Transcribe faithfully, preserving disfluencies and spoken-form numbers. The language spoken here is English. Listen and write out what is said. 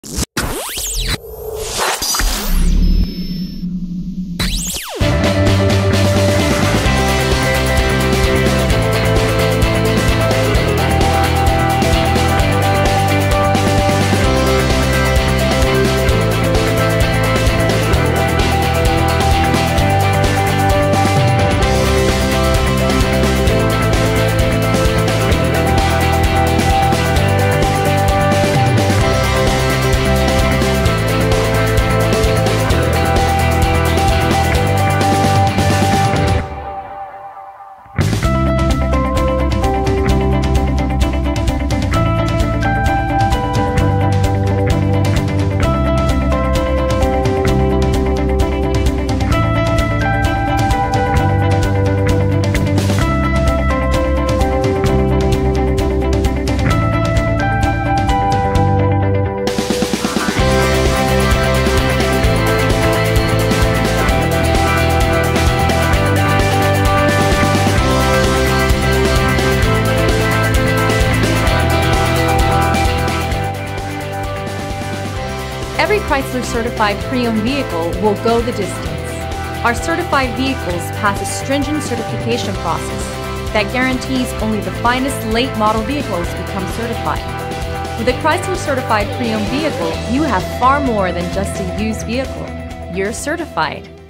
Every Chrysler certified pre-owned vehicle will go the distance. Our certified vehicles pass a stringent certification process that guarantees only the finest late model vehicles become certified. With a Chrysler certified pre-owned vehicle, you have far more than just a used vehicle. You're certified.